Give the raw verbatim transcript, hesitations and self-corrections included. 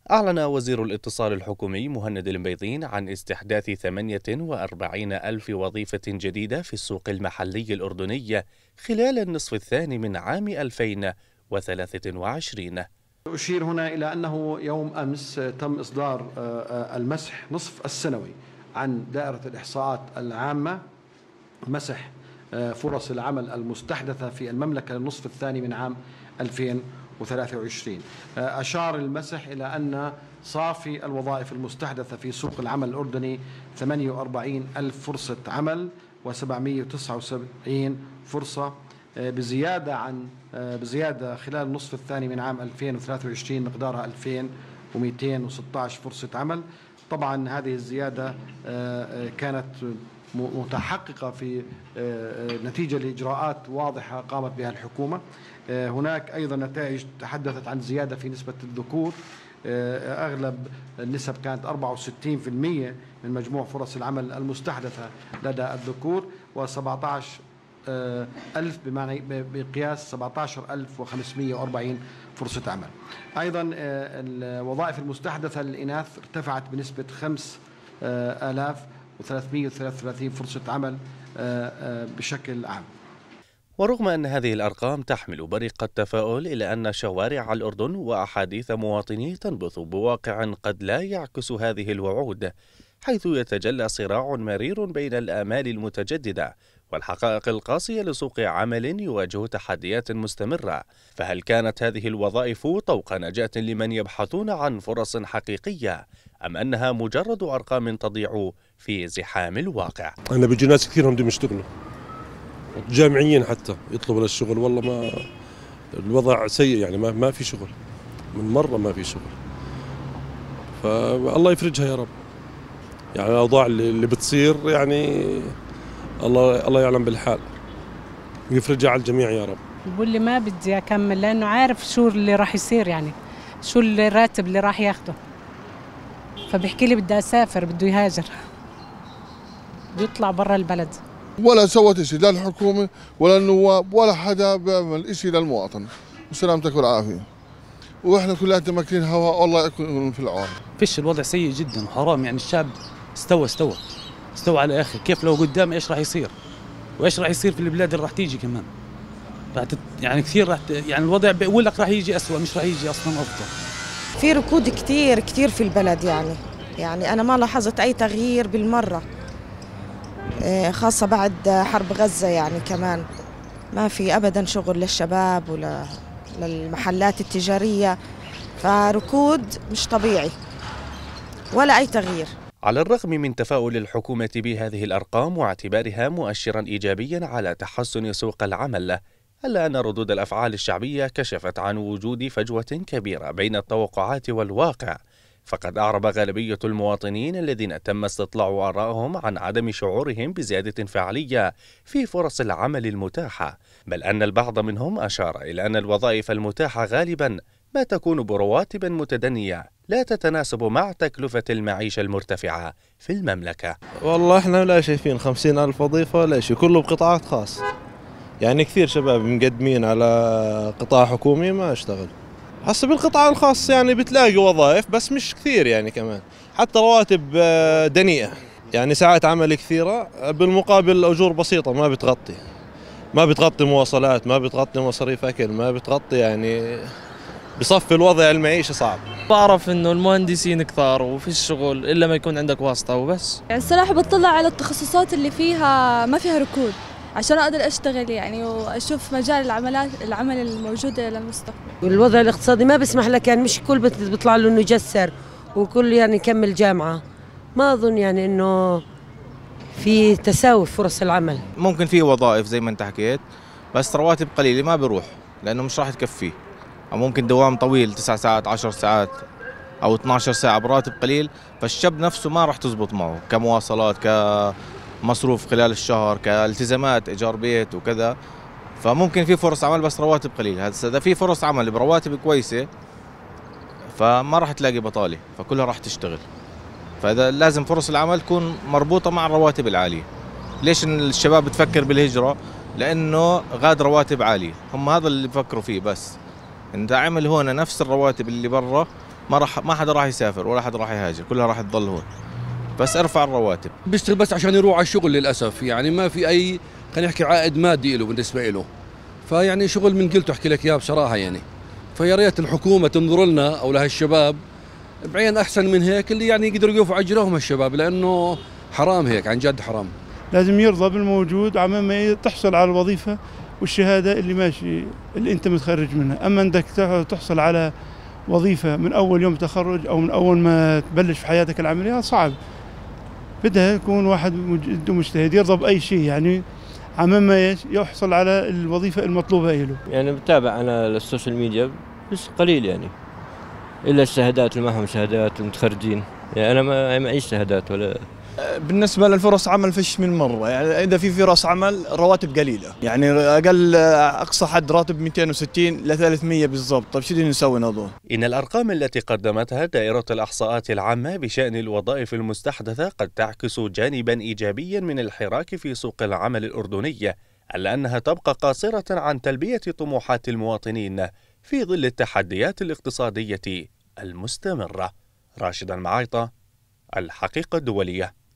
أعلن وزير الاتصال الحكومي مهند المبيضين عن استحداث ثمانية وأربعين ألف وظيفة جديدة في السوق المحلي الأردني خلال النصف الثاني من عام ألفين وثلاثة وعشرين. أشير هنا إلى أنه يوم أمس تم إصدار المسح نصف السنوي عن دائرة الإحصاءات العامة، مسح فرص العمل المستحدثة في المملكة للنصف الثاني من عام ألفين وثلاثة وعشرين. أشار المسح إلى أن صافي الوظائف المستحدثة في سوق العمل الأردني ثمانية وأربعين ألف فرصة عمل وسبعمئة وتسعة وسبعين فرصة، بزيادة عن بزيادة خلال النصف الثاني من عام ألفين وثلاثة وعشرين مقدارها ألفين ومئتين وستة عشر فرصة عمل. طبعا هذه الزيادة كانت متحققة في نتيجة لإجراءات واضحة قامت بها الحكومة. هناك أيضا نتائج تحدثت عن زيادة في نسبة الذكور، أغلب النسب كانت أربعة وستين بالمئة من مجموع فرص العمل المستحدثة لدى الذكور، وسبعة عشر ألف بمعنى بقياس سبعة عشر ألف وخمسمئة وأربعين فرصة عمل. أيضا الوظائف المستحدثة للإناث ارتفعت بنسبة خمسة آلاف وثلاثمئة وثلاثة وثلاثين فرصة عمل بشكل عام. ورغم أن هذه الأرقام تحمل بريق التفاؤل، إلا أن شوارع الأردن وأحاديث مواطنيه تنبث بواقع قد لا يعكس هذه الوعود، حيث يتجلى صراع مرير بين الآمال المتجددة والحقائق القاسية لسوق عمل يواجه تحديات مستمرة. فهل كانت هذه الوظائف طوق نجاة لمن يبحثون عن فرص حقيقية، أم أنها مجرد أرقام تضيع في زحام الواقع؟ أنا بيجي ناس كثير هم بدهم يشتغلوا، جامعيين حتى يطلبوا للشغل، والله ما الوضع سيء، يعني ما ما في شغل، من مرة ما في شغل. فالله يفرجها يا رب. يعني الأوضاع اللي بتصير يعني الله الله يعلم بالحال، ويفرجها على الجميع يا رب. بقول لي ما بدي أكمل لأنه عارف شو اللي راح يصير، يعني شو الراتب اللي راح ياخده، فبيحكي لي بدي أسافر، بده يهاجر، بده يطلع برا البلد. ولا سوت شيء لا الحكومة ولا النواب ولا حدا بيعمل شيء للمواطن، وسلامتك والعافية. واحنا كلنا ماكلين هواء، والله يكون في العون. فيش، الوضع سيء جدا وحرام، يعني الشعب استوى استوى استوى على الاخر. كيف لو قدام ايش راح يصير؟ وايش راح يصير في البلاد اللي راح تيجي كمان؟ راح تت... يعني كثير راح ت... يعني الوضع بقول لك راح يجي اسوء، مش راح يجي اصلا افضل. في ركود كثير كثير في البلد، يعني يعني انا ما لاحظت اي تغيير بالمرة، خاصة بعد حرب غزة. يعني كمان ما في أبدا شغل للشباب ولا للمحلات التجارية، فركود مش طبيعي ولا أي تغيير. على الرغم من تفاؤل الحكومة بهذه الأرقام واعتبارها مؤشرا إيجابيا على تحسن سوق العمل، إلا أن ردود الأفعال الشعبية كشفت عن وجود فجوة كبيرة بين التوقعات والواقع. فقد أعرب غالبية المواطنين الذين تم استطلاع آرائهم عن عدم شعورهم بزيادة فعلية في فرص العمل المتاحة، بل أن البعض منهم أشار إلى أن الوظائف المتاحة غالبا ما تكون برواتب متدنية لا تتناسب مع تكلفة المعيشة المرتفعة في المملكة. والله احنا لا شايفين خمسين ألف وظيفة، لا شيء، كله بقطاعات خاص. يعني كثير شباب مقدمين على قطاع حكومي ما اشتغل. حسب القطاع الخاص يعني بتلاقي وظائف بس مش كثير، يعني كمان حتى رواتب دنيئة، يعني ساعات عمل كثيرة بالمقابل أجور بسيطة ما بتغطي ما بتغطي مواصلات، ما بتغطي مصاريف أكل، ما بتغطي، يعني بصفي الوضع المعيشة صعب. بعرف إنه المهندسين كثار وفي الشغل إلا ما يكون عندك واسطة وبس. يعني الصراحة بطلع على التخصصات اللي فيها ما فيها ركود عشان أقدر أشتغل، يعني وأشوف مجال العملات العمل الموجودة للمستقبل. الوضع الاقتصادي ما بيسمح لك، يعني مش كل بيطلع له إنه يجسر وكل يعني يكمل جامعة. ما أظن يعني إنه في تساوي فرص العمل. ممكن في وظائف زي ما أنت حكيت بس رواتب قليلة ما بروح لأنه مش راح تكفيه، أو ممكن دوام طويل تسع ساعات عشر ساعات أو اثنعش ساعة براتب قليل، فالشاب نفسه ما راح تزبط معه كمواصلات، كمصروف خلال الشهر، كالتزامات إيجار بيت وكذا. فممكن في فرص عمل بس رواتب قليلة. هذا في فرص عمل برواتب كويسة فما راح تلاقي بطالة، فكلها راح تشتغل. فإذا لازم فرص العمل تكون مربوطة مع الرواتب العالية. ليش الشباب بتفكر بالهجرة؟ لأنه غاد رواتب عالية، هم هذا اللي بفكروا فيه. بس انت عمل هون نفس الرواتب اللي برا ما راح ما حدا راح يسافر ولا حدا راح يهاجر، كلها راح تضل هون. بس ارفع الرواتب. بيشتغل بس عشان يروح على الشغل للاسف، يعني ما في اي خلينا نحكي عائد مادي له بالنسبه له. فيعني شغل من قلته احكي لك اياه بصراحه يعني. فيا ريت الحكومه تنظر لنا او لهالشباب بعين احسن من هيك، اللي يعني يقدروا يوقفوا اجرهم هالشباب، لانه حرام هيك، عن جد حرام. لازم يرضى بالموجود على ما تحصل على الوظيفه والشهاده اللي ماشي اللي انت متخرج منها. اما انك تحصل على وظيفه من اول يوم تخرج او من اول ما تبلش في حياتك العمليه صعب. بدها يكون واحد مجتهد يرضى باي شيء، يعني على ما يحصل على الوظيفه المطلوبه له. يعني بتابع انا السوشيال ميديا بس قليل، يعني الا الشهادات اللي معهم شهادات المتخرجين، يعني انا ما معيش شهادات ولا. بالنسبة للفرص عمل فيش من مرة، يعني إذا في فرص عمل رواتب قليلة، يعني أقل أقصى حد راتب مئتين وستين ل ثلاثمئة بالضبط. طيب شو بدنا نسوي نهضو؟ إن الأرقام التي قدمتها دائرة الإحصاءات العامة بشأن الوظائف المستحدثة قد تعكس جانبا إيجابيا من الحراك في سوق العمل الأردني، إلا أنها تبقى قاصرة عن تلبية طموحات المواطنين في ظل التحديات الاقتصادية المستمرة. راشد المعايطة، الحقيقة الدولية.